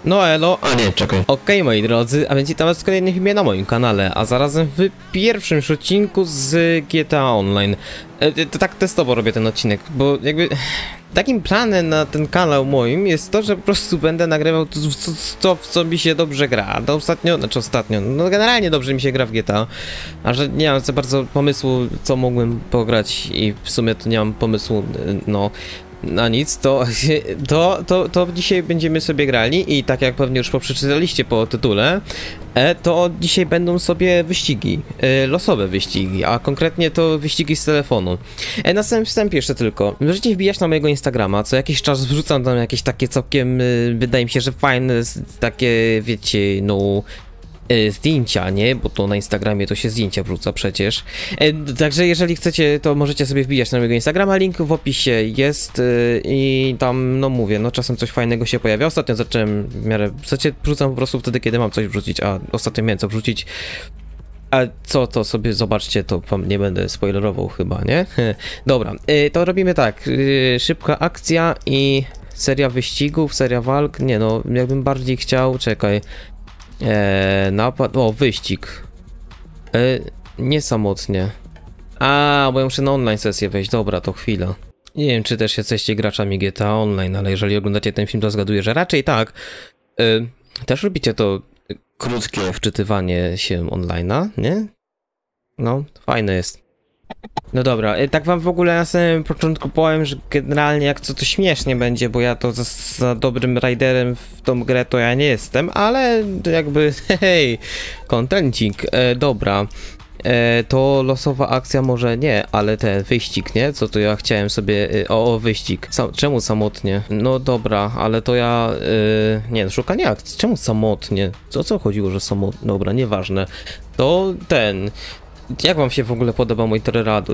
No elo, A nie, czekaj. okej, moi drodzy, a więc witam was w kolejnym filmie na moim kanale, a zarazem w pierwszym odcinku z GTA Online. To tak testowo robię ten odcinek, bo jakby takim planem na ten kanał moim jest to, że po prostu będę nagrywał to, w co mi się dobrze gra. To ostatnio, no generalnie dobrze mi się gra w GTA, a że nie mam za bardzo pomysłu, co mogłem pograć i w sumie to nie mam pomysłu, no... na nic, to dzisiaj będziemy sobie grali i tak jak pewnie już przeczytaliście po tytule, to dzisiaj będą sobie wyścigi, losowe wyścigi, a konkretnie to wyścigi z telefonu. Na samym wstępie jeszcze tylko, możecie wbijać na mojego Instagrama, co jakiś czas wrzucam tam jakieś takie całkiem, wydaje mi się, że fajne, takie, wiecie, no... zdjęcia, nie? Bo to na Instagramie to się zdjęcia wrzuca przecież. Także jeżeli chcecie, to możecie sobie wbijać na mojego Instagrama, link w opisie jest i tam, no mówię, no czasem coś fajnego się pojawia. Ostatnio zacząłem w miarę, wrzucam po prostu wtedy, kiedy mam coś wrzucić, a ostatnio miałem co wrzucić. A co to sobie zobaczcie, to wam nie będę spoilerował chyba, nie? Dobra, to robimy tak, szybka akcja i seria wyścigów, seria walk, nie no, jakbym bardziej chciał, czekaj. Napad, o, wyścig. Nie samotnie. A, bo ja muszę na online sesję wejść, dobra, to chwila. Nie wiem, czy też jesteście graczami GTA Online, ale jeżeli oglądacie ten film, to zgaduję, że raczej tak. Też robicie to krótkie wczytywanie się online'a, nie? No, fajne jest. No dobra, tak wam w ogóle na samym początku powiem, że generalnie jak co to śmiesznie będzie, bo ja to za dobrym riderem w tą grę to ja nie jestem, ale jakby hej, kontencik, dobra. To losowa akcja może nie, ale ten wyścig, nie? Co to ja chciałem sobie... wyścig. Czemu samotnie? No dobra, ale to ja... nie, no szukanie akcji. Czemu samotnie? O co chodziło, że samotnie? Dobra, nieważne. To ten... Jak wam się w ogóle podoba mój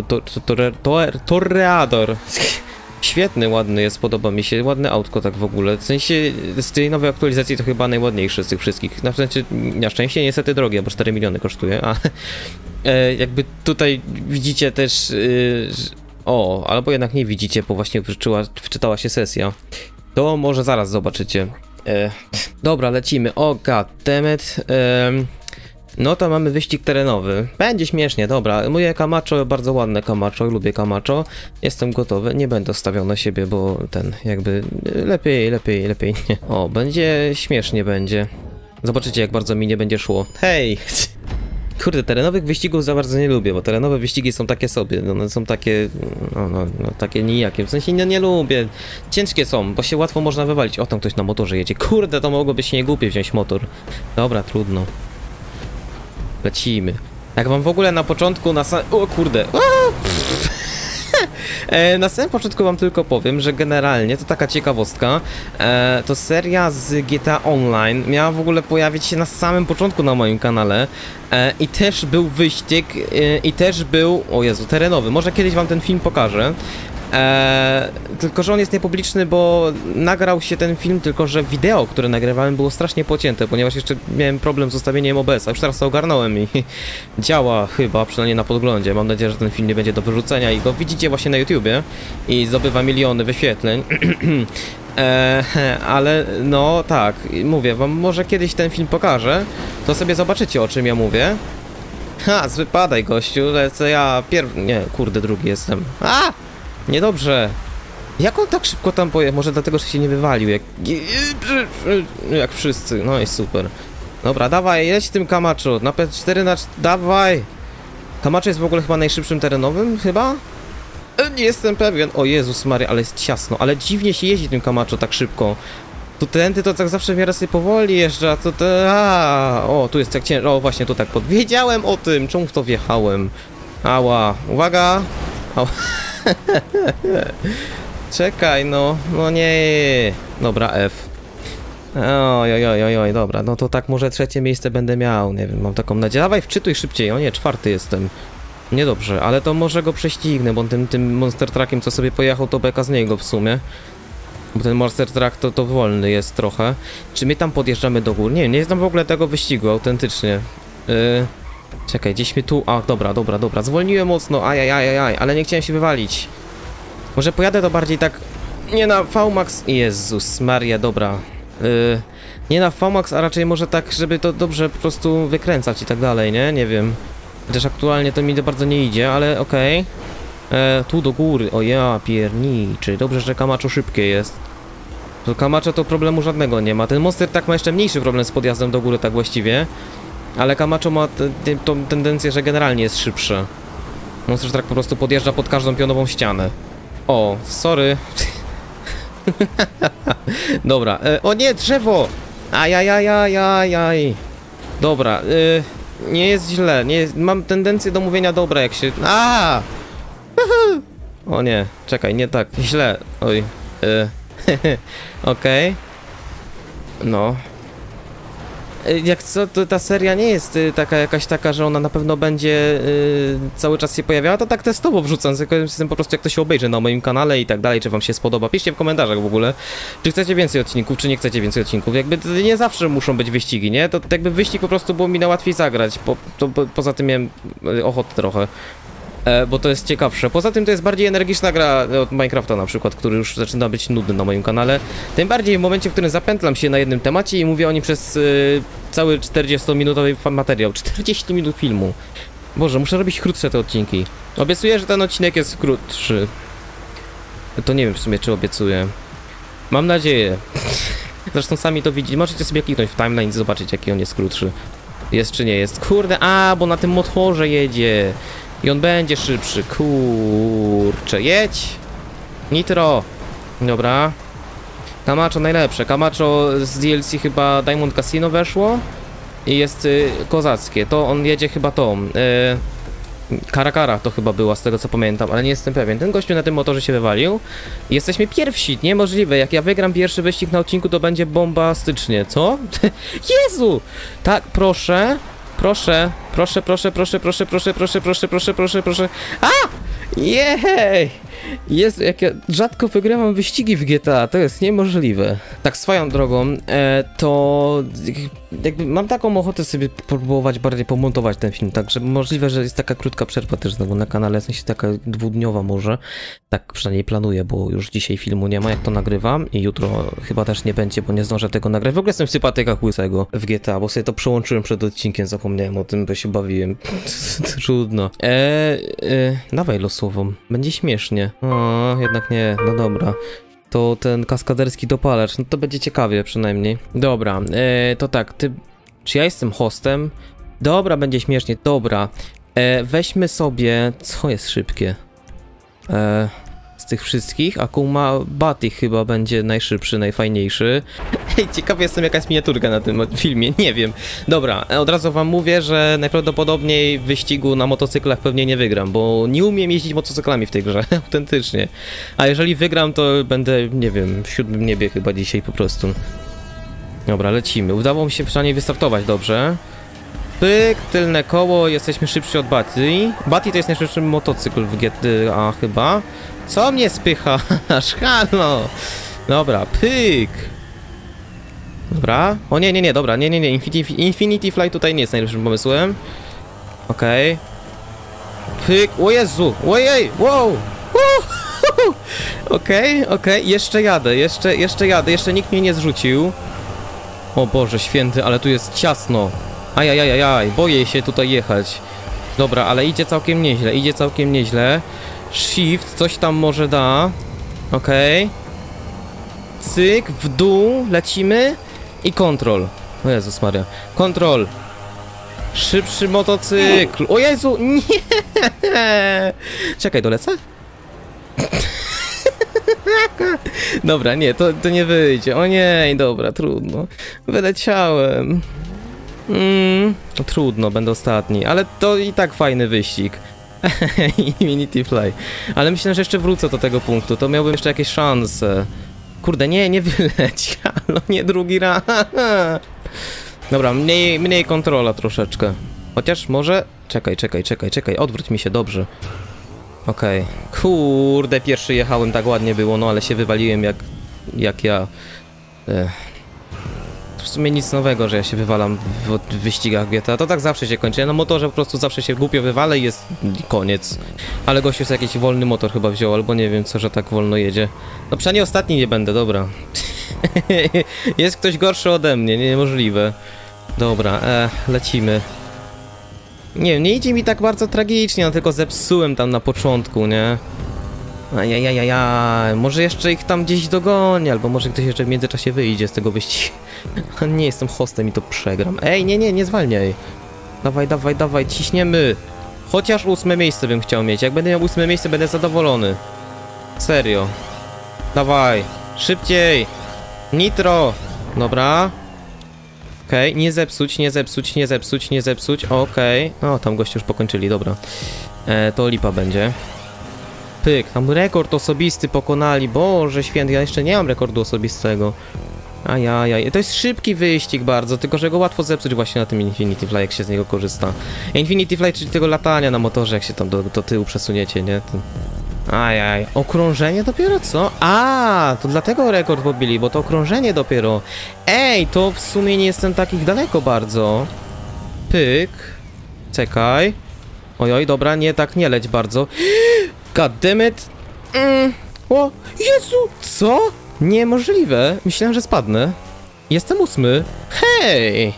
Toreador? Świetny, ładny jest, podoba mi się, ładne autko tak w ogóle, w sensie z tej nowej aktualizacji to chyba najładniejszy z tych wszystkich, na szczęście niestety drogie, bo 4 miliony kosztuje, a jakby widzicie też, albo jednak nie widzicie, bo właśnie wczytała się sesja, to może zaraz zobaczycie. Dobra, lecimy, goddammit. No to mamy wyścig terenowy. Będzie śmiesznie, dobra. Moje Camacho, bardzo ładne Camacho, lubię Camacho. Jestem gotowy, nie będę stawiał na siebie, bo ten jakby lepiej nie. O, będzie śmiesznie będzie. Zobaczycie, jak bardzo mi nie będzie szło. Hej! Kurde, terenowych wyścigów za bardzo nie lubię, bo terenowe wyścigi są takie sobie, one są takie, takie nijakie, w sensie nie lubię. Ciężkie są, bo się łatwo można wywalić. O, tam ktoś na motorze jedzie. Kurde, to mogłoby się nie głupie wziąć motor. Dobra, trudno. Lecimy. Jak wam w ogóle na początku, o kurde. Na samym początku wam tylko powiem, że generalnie to taka ciekawostka, to seria z GTA Online miała w ogóle pojawić się na samym początku na moim kanale i też był wyścig i też był, o Jezu, terenowy. Może kiedyś wam ten film pokażę. Tylko że on jest niepubliczny, bo nagrał się ten film, tylko że wideo, które nagrywałem, było strasznie pocięte, ponieważ jeszcze miałem problem z ustawieniem OBS-a. Już teraz to ogarnąłem i działa chyba, przynajmniej na podglądzie. Mam nadzieję, że ten film nie będzie do wyrzucenia i go widzicie właśnie na YouTubie i zdobywa miliony wyświetleń. Ale no tak, mówię wam, może kiedyś ten film pokażę, to sobie zobaczycie, o czym ja mówię. Ha, wypadaj gościu, lecę ja nie, kurde, drugi jestem. Niedobrze. Jak on tak szybko tam pojechał? Może dlatego, że się nie wywalił, jak wszyscy. No i super. Dobra, dawaj, jedź tym Camacho. Na P4 dawaj. Camacho jest w ogóle chyba najszybszym terenowym, chyba? Nie jestem pewien. O Jezus Maria, ale jest ciasno. Ale dziwnie się jeździ tym Camacho tak szybko. Tu tędy to tak zawsze w miarę sobie powoli jeżdża, o, tu jest tak ciężko. O, właśnie tu tak wiedziałem o tym. Czemu w to wjechałem? Ała. Uwaga. Czekaj, no nie. Dobra, F. Oj, dobra, no to tak może trzecie miejsce będę miał, nie wiem, mam taką nadzieję. Dawaj, wczytuj szybciej, o nie, 4 jestem. Niedobrze, ale to może go prześcignę, bo tym Monster Truckiem, co sobie pojechał, to beka z niego w sumie. Bo ten Monster Truck to wolny jest trochę. Czy my tam podjeżdżamy do góry? Nie wiem, nie znam w ogóle tego wyścigu, autentycznie. Czekaj, gdzieś mi tu... dobra, zwolniłem mocno, ajajajaj, ale nie chciałem się wywalić. Może pojadę to bardziej tak... Nie na VMAX... Jezus Maria, dobra. Nie na VMAX, a raczej może tak, żeby to dobrze po prostu wykręcać i tak dalej, nie? Nie wiem. Chociaż aktualnie to mi to bardzo nie idzie, ale okej. Tu do góry, o ja pierniczy, dobrze, że Camacho szybkie jest. To Camacho to problemu żadnego nie ma. Ten Monster tak ma jeszcze mniejszy problem z podjazdem do góry, tak właściwie. Ale Camacho ma tą tendencję, że generalnie jest szybsze. Monster tak po prostu podjeżdża pod każdą pionową ścianę. O, sorry. Dobra, o nie, drzewo! Ajajajajajaj. Dobra, nie jest źle, nie jest, mam tendencję do mówienia dobra jak się... O nie, czekaj, nie tak, źle, oj. Okej. No. Jak co, to ta seria nie jest taka jakaś taka, że ona na pewno będzie cały czas się pojawiała, to tak testowo wrzucam, z tym po prostu jak to się obejrzy na moim kanale i tak dalej, czy wam się spodoba. Piszcie w komentarzach w ogóle, czy chcecie więcej odcinków, czy nie chcecie więcej odcinków. Jakby to nie zawsze muszą być wyścigi, nie? To jakby wyścig po prostu było mi na łatwiej zagrać, poza tym miałem ochotę trochę. Bo to jest ciekawsze. Poza tym to jest bardziej energiczna gra od Minecrafta na przykład, który już zaczyna być nudny na moim kanale. Tym bardziej w momencie, w którym zapętlam się na jednym temacie i mówię o nim przez cały 40-minutowy materiał. 40 minut filmu. Boże, muszę robić krótsze te odcinki. Obiecuję, że ten odcinek jest krótszy. To nie wiem w sumie, czy obiecuję. Mam nadzieję. Zresztą sami to widzicie. Możecie sobie kliknąć w timeline i zobaczyć, jaki on jest krótszy. Jest czy nie jest. Kurde, bo na tym motorze jedzie. I on będzie szybszy, kurczę, jedź! Nitro! Dobra. Camacho najlepsze, Camacho z DLC chyba Diamond Casino weszło. I jest kozackie, to on jedzie chyba tą Karakara to chyba była, z tego co pamiętam, ale nie jestem pewien. Ten gościu na tym motorze się wywalił. Jesteśmy pierwsi, niemożliwe, jak ja wygram pierwszy wyścig na odcinku, to będzie bombastycznie, co? Jezu! Tak, proszę. Proszę, proszę, proszę, proszę, proszę, proszę, proszę, proszę, proszę, proszę, proszę. Jej! Jezu, jak ja rzadko wygrywam wyścigi w GTA, to jest niemożliwe. Tak swoją drogą, to jakby mam taką ochotę sobie próbować bardziej pomontować ten film, także możliwe, że jest taka krótka przerwa też znowu na kanale, w sensie taka dwudniowa może. Tak przynajmniej planuję, bo już dzisiaj filmu nie ma, jak to nagrywam i jutro chyba też nie będzie, bo nie zdążę tego nagrać. W ogóle jestem w sympatykach łysego w GTA, bo sobie to przełączyłem przed odcinkiem, zapomniałem o tym, bo się bawiłem. Trudno. Dawaj losową, będzie śmiesznie. O, jednak nie, no dobra. To ten kaskaderski dopalacz, no to będzie ciekawie przynajmniej. Dobra, to tak, czy ja jestem hostem? Dobra, będzie śmiesznie, dobra. Weźmy sobie, co jest szybkie? Z tych wszystkich, Akuma Bati chyba będzie najszybszy, najfajniejszy. Ej, ciekawy jestem, jaka jest miniaturka na tym filmie, nie wiem. Dobra, od razu wam mówię, że najprawdopodobniej w wyścigu na motocyklach pewnie nie wygram, bo nie umiem jeździć motocyklami w tej grze, autentycznie. A jeżeli wygram, to będę, nie wiem, w 7. niebie chyba dzisiaj po prostu. Dobra, lecimy. Udało mi się przynajmniej wystartować dobrze. Pyk, tylne koło, jesteśmy szybsi od Bati. Bati to jest najszybszy motocykl w GTA chyba. Co mnie spychasz? Halo! Dobra, pyk! Dobra. O nie, dobra, nie. Infinity Fly tutaj nie jest najlepszym pomysłem. Okej. Pyk, o Jezu! Ojej! Wow! Okej, jeszcze jadę, jeszcze nikt mnie nie zrzucił. O Boże święty, ale tu jest ciasno. Ajajajajaj, boję się tutaj jechać. Dobra, ale idzie całkiem nieźle, Shift, coś tam może da. Okej. Cyk, w dół, lecimy. I kontrol. O Jezus Maria. Kontrol. Szybszy motocykl. O Jezu, nie! Czekaj, dolecę? Dobra, nie, to nie wyjdzie. O nie, dobra, trudno. Wyleciałem. Trudno, będę ostatni, ale to i tak fajny wyścig. Infinity Fly. Ale myślę, że jeszcze wrócę do tego punktu, to miałbym jeszcze jakieś szanse. Kurde, nie wyleć, ale nie drugi raz. Dobra, mniej kontrola troszeczkę. Chociaż może... Czekaj, odwróć mi się, dobrze. Okej. Kurde, pierwszy jechałem, tak ładnie było, no ale się wywaliłem jak ja... W sumie nic nowego, że ja się wywalam w wyścigach GTA, to tak zawsze się kończy. Ja na motorze po prostu zawsze się głupio wywalę i jest koniec. Ale gościu sobie jakiś wolny motor chyba wziął, albo nie wiem co, że tak wolno jedzie. No przynajmniej ostatni nie będę, dobra. Jest ktoś gorszy ode mnie, niemożliwe. Dobra, lecimy. Nie wiem, nie idzie mi tak bardzo tragicznie, no tylko zepsułem tam na początku, nie? Ajajajajaj, może jeszcze ich tam gdzieś dogonię, albo może ktoś jeszcze w międzyczasie wyjdzie z tego wyścigu. Nie jestem hostem i to przegram. Ej, nie zwalniaj. Dawaj, dawaj, dawaj, ciśniemy. Chociaż 8 miejsce bym chciał mieć. Jak będę miał 8 miejsce, będę zadowolony. Serio. Dawaj, szybciej. Nitro. Dobra. Okej, nie zepsuć, nie zepsuć, nie zepsuć, nie zepsuć. Okej. O, tam goście już pokończyli, dobra. To lipa będzie. Pyk, tam rekord osobisty pokonali. Boże święty, ja jeszcze nie mam rekordu osobistego. Ajajaj, to jest szybki wyścig bardzo, tylko że go łatwo zepsuć właśnie na tym Infinity Fly, jak się z niego korzysta. Infinity Fly, czyli tego latania na motorze, jak się tam do tyłu przesuniecie, nie? Ajaj, okrążenie dopiero co? A, to dlatego rekord pobili, bo to okrążenie dopiero. Ej, to w sumie nie jestem takich daleko bardzo. Pyk. Czekaj. Ojoj, dobra, nie, tak nie leć bardzo. God damn it. O, Jezu, co? Niemożliwe. Myślałem, że spadnę. Jestem 8. Hej!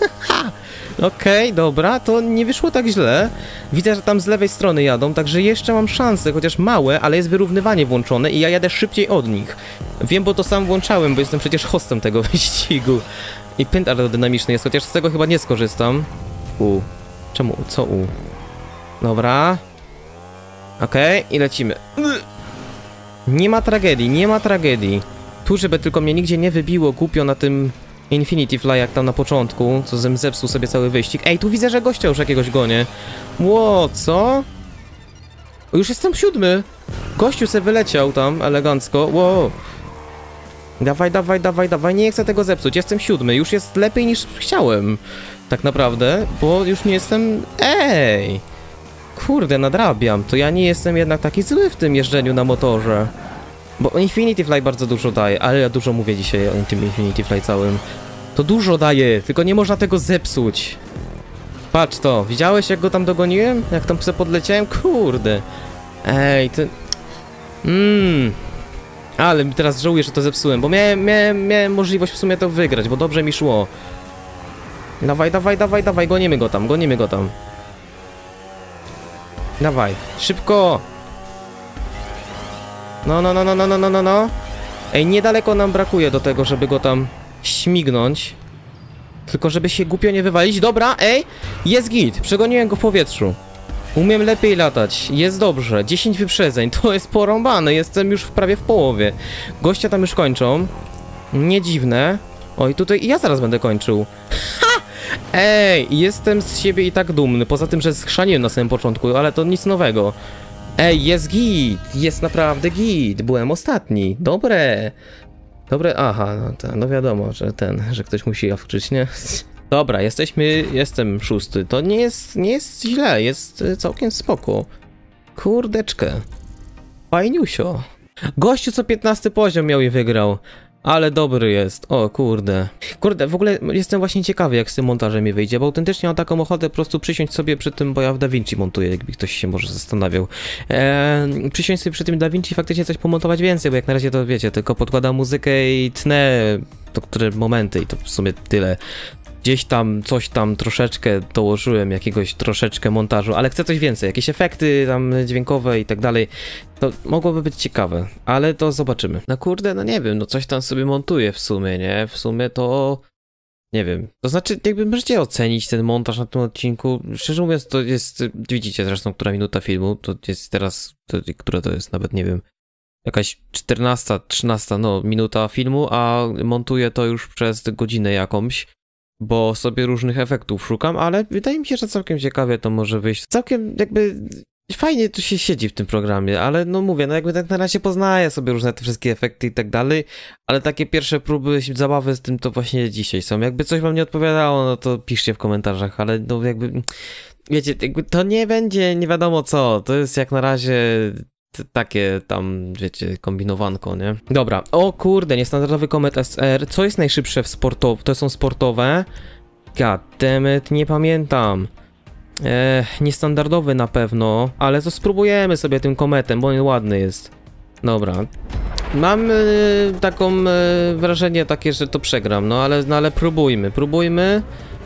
Okej, dobra, to nie wyszło tak źle. Widzę, że tam z lewej strony jadą, także jeszcze mam szansę, chociaż małe, ale jest wyrównywanie włączone i ja jadę szybciej od nich. Wiem, bo to sam włączałem, bo jestem przecież hostem tego wyścigu. I pęd aerodynamiczny jest, chociaż z tego chyba nie skorzystam. Czemu? Co Dobra. Okej, i lecimy. Nie ma tragedii, nie ma tragedii. Tu, żeby tylko mnie nigdzie nie wybiło głupio na tym Infinity Fly, jak tam na początku, co zepsuł sobie cały wyścig. Ej, tu widzę, że gościa już jakiegoś gonię. Ło, co? O, już jestem 7. Gościu se wyleciał tam elegancko. Ło. Dawaj, dawaj, dawaj, dawaj, nie chcę tego zepsuć. Jestem 7, już jest lepiej niż chciałem. Tak naprawdę, bo już nie jestem... Ej! Kurde, nadrabiam. To ja nie jestem jednak taki zły w tym jeżdżeniu na motorze. Bo Infinity Fly bardzo dużo daje, ale ja dużo mówię dzisiaj o tym Infinity Fly całym. To dużo daje, tylko nie można tego zepsuć. Patrz to, widziałeś jak go tam dogoniłem? Jak tam sobie podleciałem? Kurde. Ej, to... Ale teraz żałuję, że to zepsułem, bo miałem możliwość w sumie to wygrać, bo dobrze mi szło. Dawaj, dawaj, dawaj, dawaj, gonimy go tam, gonimy go tam. Dawaj, szybko! No. Ej, niedaleko nam brakuje do tego, żeby go tam śmignąć. Tylko żeby się głupio nie wywalić. Dobra, ej, jest git, przegoniłem go w powietrzu. Umiem lepiej latać, jest dobrze, 10 wyprzedzeń, to jest porąbane, jestem już prawie w połowie. Gościa tam już kończą. Nie dziwne. Oj, tutaj ja zaraz będę kończył. Ha! Ej, jestem z siebie i tak dumny, poza tym, że schrzaniłem na samym początku, ale to nic nowego. Ej, jest git, jest naprawdę git, byłem ostatni, dobre. Dobre, aha, no wiadomo, że ktoś musi awczyć, nie? Dobra, jestem 6, to nie jest źle, jest całkiem spoko. Kurdeczkę. Fajniusio. Gościu co 15 poziom miał i wygrał. Ale dobry jest, o kurde. Kurde, w ogóle jestem właśnie ciekawy, jak z tym montażem mi wyjdzie, bo autentycznie mam taką ochotę po prostu przysiąść sobie przy tym, bo ja w DaVinci montuję, jakby ktoś się może zastanawiał. Przysiąść sobie przy tym DaVinci faktycznie coś pomontować więcej, bo jak na razie to wiecie, tylko podkładam muzykę i tnę to które momenty i to w sumie tyle. Gdzieś tam, coś tam troszeczkę dołożyłem, jakiegoś troszeczkę montażu, ale chcę coś więcej, jakieś efekty tam dźwiękowe i tak dalej. To mogłoby być ciekawe, ale to zobaczymy. No kurde, no nie wiem, no coś tam sobie montuję w sumie, nie? W sumie to... Nie wiem. To znaczy, jakby możecie ocenić ten montaż na tym odcinku. Szczerze mówiąc, to jest... Widzicie zresztą, która minuta filmu, to jest teraz... która to jest, nawet nie wiem... Jakaś 14, 13, no, minuta filmu, a montuję to już przez godzinę jakąś. Bo sobie różnych efektów szukam, ale wydaje mi się, że całkiem ciekawie to może wyjść. Całkiem jakby fajnie tu się siedzi w tym programie, ale no mówię, no jakby tak na razie poznaję sobie różne te wszystkie efekty i tak dalej, ale takie pierwsze próby zabawy z tym to właśnie dzisiaj są. Jakby coś wam nie odpowiadało, no to piszcie w komentarzach, ale no jakby, wiecie, jakby to nie będzie nie wiadomo co, to jest jak na razie... Takie tam, wiecie, kombinowanko, nie? Dobra, o kurde, niestandardowy Comet SR. Co jest najszybsze w sportowe? To są sportowe? Goddammit, nie pamiętam. Niestandardowy na pewno, ale to spróbujemy sobie tym Cometem, bo on ładny jest. Dobra. Mam taką wrażenie takie, że to przegram, no ale próbujmy.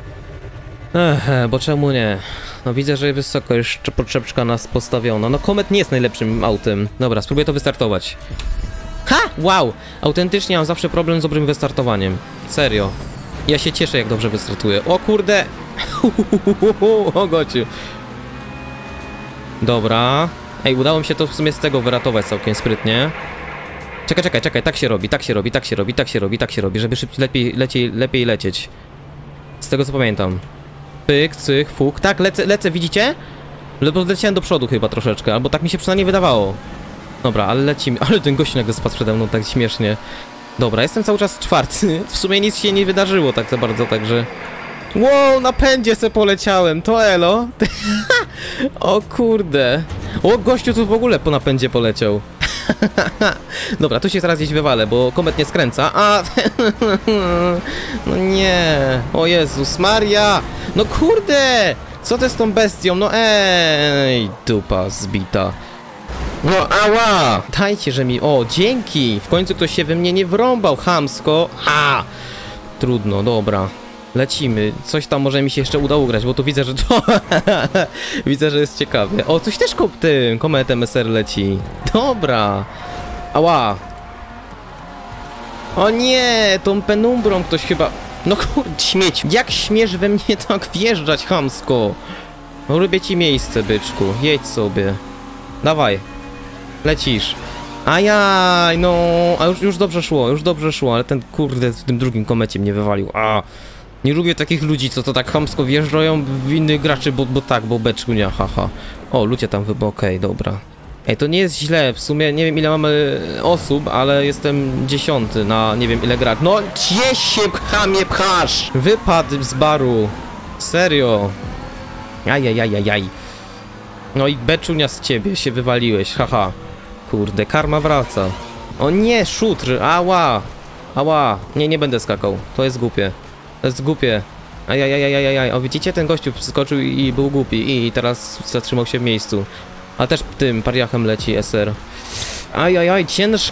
Bo czemu nie? No widzę, że wysoko jeszcze potrzebka nas postawiono. No Comet nie jest najlepszym autem. Dobra, spróbuję to wystartować. Ha! Wow! Autentycznie mam zawsze problem z dobrym wystartowaniem. Serio. Ja się cieszę, jak dobrze wystartuję. O kurde! O gociu. Dobra. Ej, udało mi się to w sumie z tego wyratować całkiem sprytnie. Czekaj, tak się robi, żeby szybciej, lepiej lecieć. Z tego co pamiętam. Pyk, cyk, fuk. Tak, lecę, widzicie? Leciałem do przodu chyba troszeczkę, albo tak mi się przynajmniej wydawało. Dobra, ale lecimy. Ale ten gościu nagle spadł przede mną tak śmiesznie. Dobra, jestem cały czas czwarty. W sumie nic się nie wydarzyło tak za bardzo, także... Wow, na pędzie se poleciałem, to elo. O kurde. O, gościu tu w ogóle po napędzie poleciał. Dobra, tu się zaraz gdzieś wywalę, bo Comet nie skręca. A, no nie. O Jezus Maria. No kurde. Co to jest z tą bestią? No ej, dupa zbita. No ała. Dajcie, że mi... O, dzięki. W końcu ktoś się we mnie nie wrąbał, chamsko. A. Trudno, dobra. Lecimy. Coś tam może mi się jeszcze uda ugrać, bo tu widzę, że to... widzę, że jest ciekawie. O, coś też tym Cometem SR leci. Dobra. Ała. O nie, tą penumbrą ktoś chyba... No kurde, śmieć. Jak śmiesz we mnie tak wjeżdżać, chamsko? No robię ci miejsce, byczku. Jedź sobie. Dawaj. Lecisz. Ajaj, no... A już dobrze szło, ale ten kurde w tym drugim Comecie mnie wywalił. A. Nie lubię takich ludzi, co to tak chamsko wjeżdżają w innych graczy, bo beczkunia, haha. O, ludzie tam okej, dobra. Ej, to nie jest źle, w sumie nie wiem ile mamy osób, ale jestem 10 na nie wiem ile graczy. No, gdzie się chamie pchasz? Wypadł z baru. Serio. Ajajajajaj. No i beczunia z ciebie, się wywaliłeś, haha. Kurde, karma wraca. O nie, szutr, ała. Ała, nie będę skakał, to jest głupie. To jest głupie. Ajajajajajaj. O, widzicie? Ten gościu wskoczył i był głupi i teraz zatrzymał się w miejscu. A też tym pariachem leci SR. Ajajaj,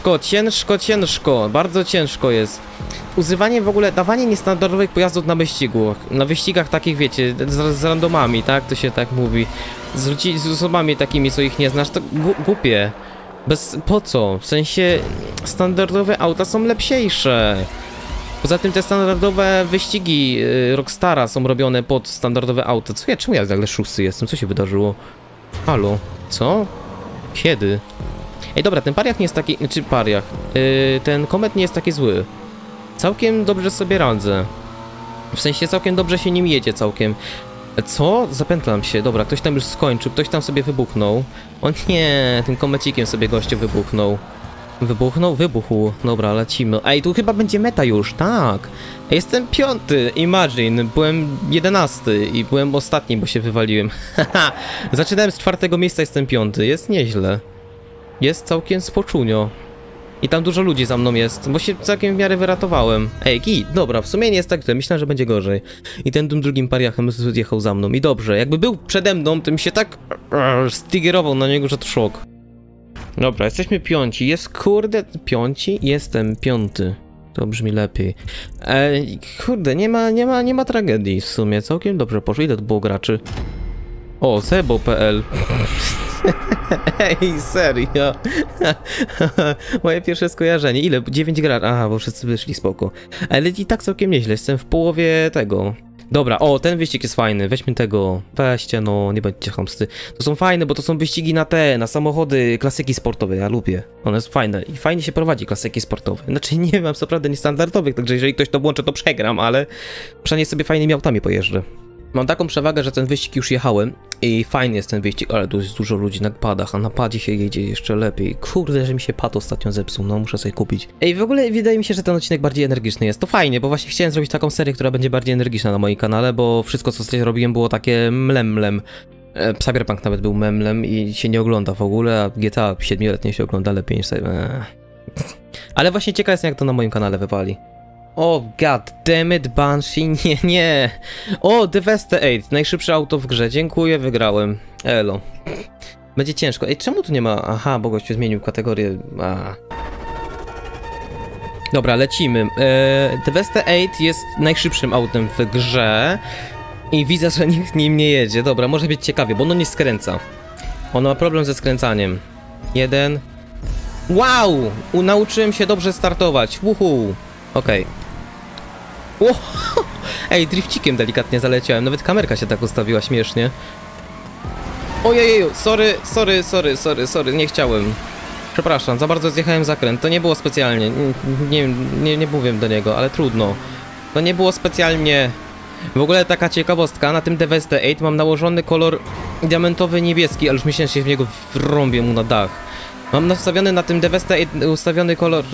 ciężko. Bardzo ciężko jest. Używanie w ogóle, dawanie niestandardowych pojazdów na wyścigu. Na wyścigach takich, wiecie, z randomami, tak? To się tak mówi. Z osobami takimi, co ich nie znasz, to głupie. Po co? W sensie standardowe auta są lepsiejsze. Poza tym te standardowe wyścigi Rockstara są robione pod standardowe auto. Czemu ja nagle szósty jestem? Co się wydarzyło? Halo? Co? Kiedy? Ej, dobra, ten pariach nie jest taki... Czy pariach? Ten Comet nie jest taki zły. Całkiem dobrze sobie radzę. W sensie całkiem dobrze się nim jedzie, całkiem. Co? Zapętlam się. Dobra, ktoś tam już skończył, ktoś tam sobie wybuchnął. O nie, tym komecikiem sobie gościu wybuchnął. Wybuchł. Dobra, lecimy. Ej, tu chyba będzie meta już, tak. Jestem 5, imagine. Byłem 11 i byłem ostatni, bo się wywaliłem. Zaczynałem z 4 miejsca, jestem 5. Jest nieźle. Jest całkiem spoczunio. I tam dużo ludzi za mną jest, bo się całkiem w miarę wyratowałem. Ej, git, dobra, w sumie nie jest tak źle, myślałem, że będzie gorzej. I ten drugim pariachem zjechał za mną i dobrze. Jakby był przede mną, tym się tak stigerował na niego, że to szok. Dobra, jesteśmy 5. Jest kurde 5? Jestem 5. To brzmi lepiej. Kurde, nie ma tragedii w sumie. Całkiem dobrze poszło. Ile to było graczy? O, Zebo.pl. Ej, serio. Moje pierwsze skojarzenie. Ile? 9 graczy. Aha, bo wszyscy wyszli, spoko. Ale i tak całkiem nieźle. Jestem w połowie tego. Dobra, o, ten wyścig jest fajny, weźmy tego, weźcie, no, nie bądźcie chamscy. To są fajne, bo to są wyścigi na samochody, klasyki sportowe, ja lubię. One są fajne i fajnie się prowadzi klasyki sportowe. Znaczy nie mam co prawda niestandardowych, także jeżeli ktoś to włączy, to przegram, ale przynajmniej sobie fajnymi autami pojeżdżę. Mam taką przewagę, że ten wyścig już jechałem i fajny jest ten wyścig, ale tu jest dużo ludzi na padach, a na padzie się jedzie jeszcze lepiej. Kurde, że mi się pad ostatnio zepsuł, no muszę sobie kupić. Ej, w ogóle wydaje mi się, że ten odcinek bardziej energiczny jest. To fajnie, bo właśnie chciałem zrobić taką serię, która będzie bardziej energiczna na moim kanale, bo wszystko co tutaj robiłem było takie mlem. Cyberpunk nawet był memlem i się nie ogląda w ogóle, a GTA 7-letnie się ogląda lepiej niż Ale właśnie ciekaw jestem, jak to na moim kanale wypali. O, god damn it, Banshee, nie. O, Devastate, najszybsze auto w grze, dziękuję, wygrałem. Elo. Będzie ciężko. Ej, czemu tu nie ma... Aha, bo gościu zmienił kategorię... Dobra, lecimy. The Vesta 8 jest najszybszym autem w grze i widzę, że nikt nim nie jedzie. Dobra, może być ciekawie, bo ono nie skręca. Ono ma problem ze skręcaniem. Jeden. Wow! Nauczyłem się dobrze startować. Wuhu! Okej. Ej, drifcikiem delikatnie zaleciałem. Nawet kamerka się tak ustawiła śmiesznie. Ojejeju, sorry, nie chciałem. Przepraszam, za bardzo zjechałem zakręt. To nie było specjalnie. Nie mówię do niego, ale trudno. To nie było specjalnie. W ogóle taka ciekawostka, na tym The Vesta 8 mam nałożony kolor diamentowy niebieski, ale już myślałem, że się w niego wrąbię mu na dach. Mam nastawiony na tym The Vesta 8 ustawiony kolor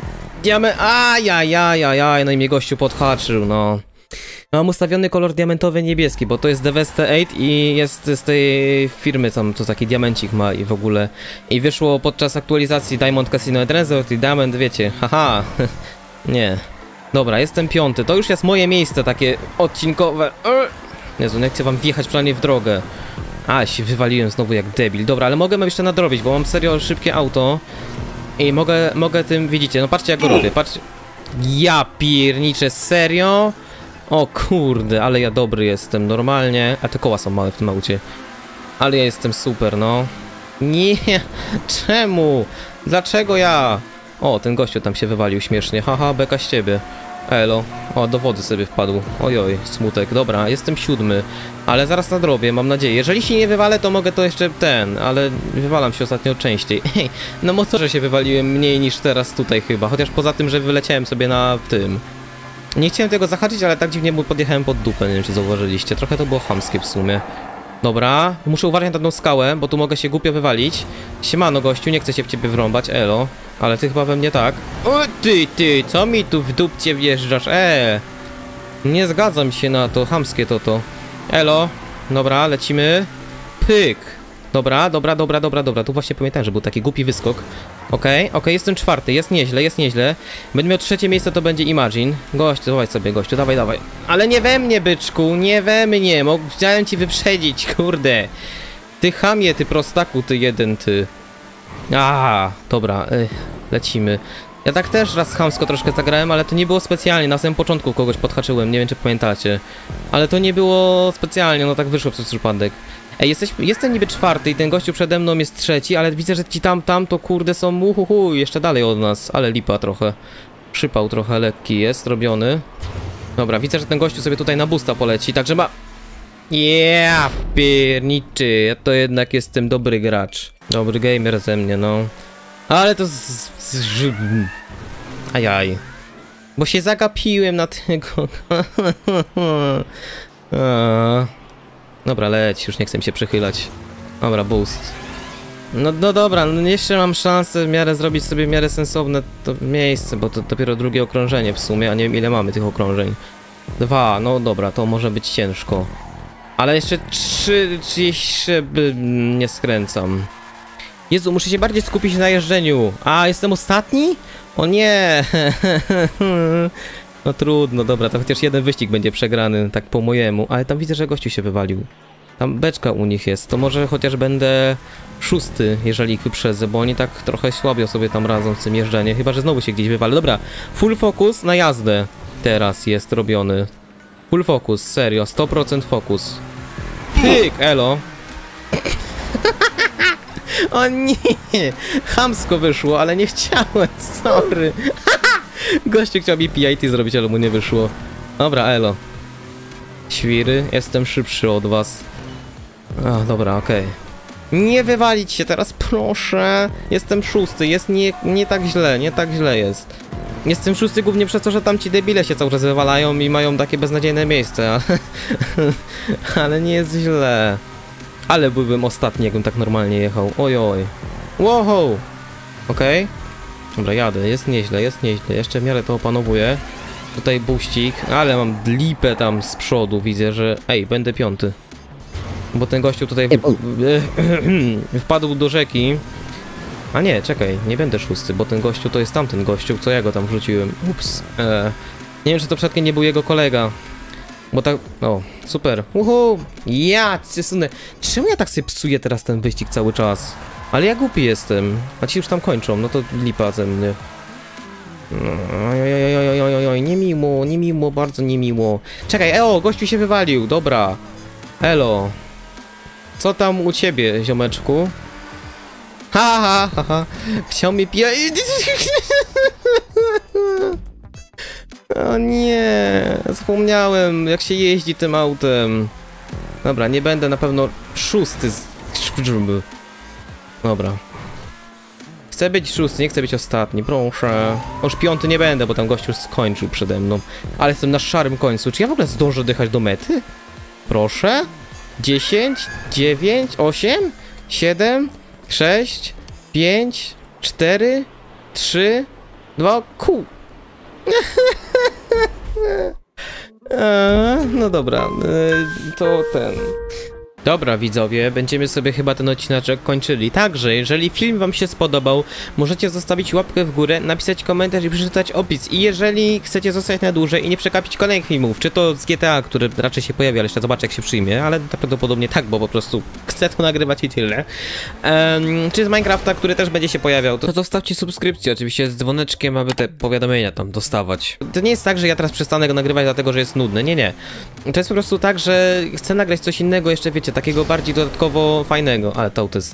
Ajajajajaj, no i mnie gościu podhaczył, no. Mam ustawiony kolor diamentowy niebieski, bo to jest The Vesta 8 i jest z tej firmy, tam to taki diamencik ma i w ogóle. I wyszło podczas aktualizacji Diamond Casino and Resort i Diamond, wiecie, haha. Nie. Dobra, jestem piąty, to już jest moje miejsce takie odcinkowe. Jezu, nie chcę wam wjechać przynajmniej w drogę. A, się wywaliłem znowu jak debil. Dobra, ale mogę jeszcze nadrobić, bo mam serio szybkie auto. I mogę tym, widzicie, no patrzcie jak go robię, patrzcie. Ja pierniczę, serio? O kurde, ale ja dobry jestem, normalnie. A te koła są małe w tym aucie. Ale ja jestem super, no. Nie, czemu? Dlaczego ja? O, ten gościu tam się wywalił śmiesznie, haha, beka z ciebie. Elo, o, do wody sobie wpadł. Ojoj, smutek, dobra, jestem siódmy. Ale zaraz nadrobię, mam nadzieję. Jeżeli się nie wywalę, to mogę to jeszcze ale wywalam się ostatnio częściej. Hej, na motorze się wywaliłem mniej niż teraz tutaj chyba. Chociaż poza tym, że wyleciałem sobie na tym. Nie chciałem tego zahaczyć, ale tak dziwnie mu podjechałem pod dupę, nie wiem czy zauważyliście. Trochę to było chamskie w sumie. Dobra, muszę uważać na tą skałę, bo tu mogę się głupio wywalić. Siemano gościu, nie chcę się w ciebie wrąbać, elo. Ale ty chyba we mnie tak. O ty, co mi tu w dupcie wjeżdżasz, Nie zgadzam się na to, chamskie to. Elo, dobra, lecimy. Pyk. Dobra, tu właśnie pamiętałem, że był taki głupi wyskok. Okej, jestem czwarty, jest nieźle. Będę miał trzecie miejsce, to będzie Imagine. Gościu, zobacz sobie, gościu, dawaj. Ale nie we mnie, byczku, nie we mnie. Chciałem ci wyprzedzić, kurde. Ty chamie, ty prostaku, ty jeden, ty. Dobra, lecimy. Ja tak też raz chamsko troszkę zagrałem, ale to nie było specjalnie. Na samym początku kogoś podhaczyłem, nie wiem czy pamiętacie. Ale to nie było specjalnie, no tak wyszło przez przypadek. Ej, jestem niby czwarty i ten gościu przede mną jest trzeci, ale widzę, że ci tam to kurde są jeszcze dalej od nas. Ale lipa trochę. Przypał trochę lekki jest robiony. Dobra, widzę, że ten gościu sobie tutaj na boosta poleci, także ma... Pierniczy, ja to jednak jestem dobry gracz. Dobry gamer ze mnie, no. Ale to Ajaj. Bo się zagapiłem na tego. Dobra, leć, już nie chcę mi się przychylać. Dobra, boost. No dobra, jeszcze mam szansę w miarę zrobić sobie w miarę sensowne to miejsce, bo to dopiero drugie okrążenie w sumie, a nie wiem ile mamy tych okrążeń. 2, no dobra, to może być ciężko. Ale jeszcze 3 nie skręcam. Jezu, muszę się bardziej skupić na jeżdżeniu. Jestem ostatni? O nie! No trudno, dobra, to chociaż jeden wyścig będzie przegrany, tak po mojemu. Ale tam widzę, że gościu się wywalił. Tam beczka u nich jest, to może chociaż będę szósty, jeżeli ich wyprzedzę, bo oni tak trochę słabio sobie tam radzą z tym jeżdżeniem. Chyba że znowu się gdzieś wywali. Dobra, full focus na jazdę teraz jest robiony. Full focus, serio, 100% fokus. Pyk, elo. O nie, chamsko wyszło, ale nie chciałem, sorry. Gościu chciał mi PIT zrobić, ale mu nie wyszło. Dobra, elo. Świry, jestem szybszy od was. Dobra, okej. Nie wywalić się teraz, proszę. Jestem szósty, jest nie tak źle jest. Jestem szósty głównie przez to, że tam ci debile się cały czas wywalają i mają takie beznadziejne miejsce, ale nie jest źle. Ale byłbym ostatni, jakbym tak normalnie jechał. Ojoj. Wow. Okej. Dobra, jadę, jest nieźle. Jeszcze w miarę to opanowuję. Tutaj buścik, ale mam lipę tam z przodu, widzę, że... Ej, będę piąty. Bo ten gościu tutaj wpadł do rzeki. A nie, czekaj, nie będę szósty, bo ten gościu to jest tamten gościu, co ja go tam wrzuciłem. Ups. Nie wiem, czy to przypadkiem nie był jego kolega. Bo tak... O, super. Ja cię sunę. Czemu ja tak sobie psuję teraz ten wyścig cały czas? Ale ja głupi jestem. A ci już tam kończą, no to lipa ze mnie. Oj, niemiło, bardzo niemiło. Czekaj, gościu się wywalił, dobra. Elo. Co tam u ciebie, ziomeczku? Ha. Chciał mnie pijać. O nie, zapomniałem, jak się jeździ tym autem. Dobra, nie będę na pewno szósty. Dobra. Chcę być szósty, nie chcę być ostatni, proszę. Już piąty nie będę, bo tam gościu już skończył przede mną. Ale jestem na szarym końcu. Czy ja w ogóle zdążę dojechać do mety? Proszę. 10, 9, 8, 7, 6, 5, 4, 3, 2, no dobra, to ten... Dobra widzowie, będziemy sobie chyba ten odcineczek kończyli. Także, jeżeli film wam się spodobał, możecie zostawić łapkę w górę, napisać komentarz i przeczytać opis. I jeżeli chcecie zostać na dłużej i nie przekapić kolejnych filmów, czy to z GTA, który raczej się pojawi, ale jeszcze zobaczę jak się przyjmie, ale prawdopodobnie tak, bo po prostu chcę to nagrywać i tyle. Czy z Minecrafta, który też będzie się pojawiał, to zostawcie subskrypcję oczywiście z dzwoneczkiem, aby te powiadomienia tam dostawać. To nie jest tak, że ja teraz przestanę go nagrywać dlatego, że jest nudny, nie. To jest po prostu tak, że chcę nagrać coś innego, jeszcze wiecie, takiego bardziej dodatkowo fajnego, ale to jest...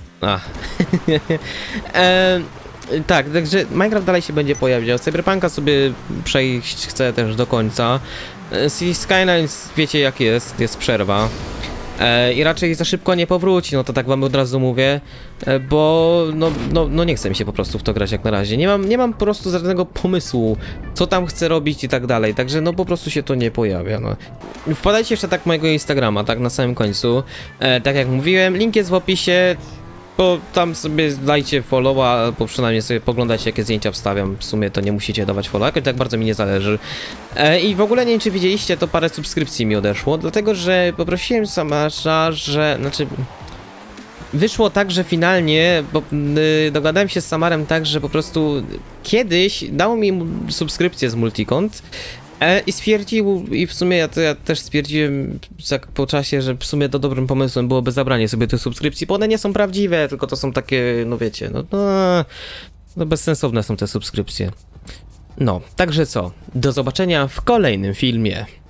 tak, także Minecraft dalej się będzie pojawiał, Cyberpunka sobie przejść chcę też do końca. Cities Skylines wiecie jak jest przerwa. I raczej za szybko nie powróci, no to tak wam od razu mówię, bo no nie chce mi się po prostu w to grać jak na razie. Nie mam po prostu żadnego pomysłu, co tam chcę robić i tak dalej, także no po prostu się to nie pojawia, no. Wpadajcie jeszcze tak mojego Instagrama, tak na samym końcu, tak jak mówiłem, link jest w opisie, bo tam sobie dajcie followa, albo przynajmniej sobie poglądajcie jakie zdjęcia wstawiam, w sumie to nie musicie dawać follow, jakoś tak bardzo mi nie zależy. I w ogóle nie wiem czy widzieliście, to parę subskrypcji mi odeszło, dlatego że poprosiłem Samasza, że... Znaczy... Wyszło tak, że finalnie, bo dogadałem się z Samarem tak, że po prostu kiedyś dało mi subskrypcję z Multicont, i stwierdził, i w sumie ja też stwierdziłem tak po czasie, że w sumie to dobrym pomysłem byłoby zabranie sobie tych subskrypcji, bo one nie są prawdziwe, tylko to są takie, no wiecie, no bezsensowne są te subskrypcje. No, także co, do zobaczenia w kolejnym filmie.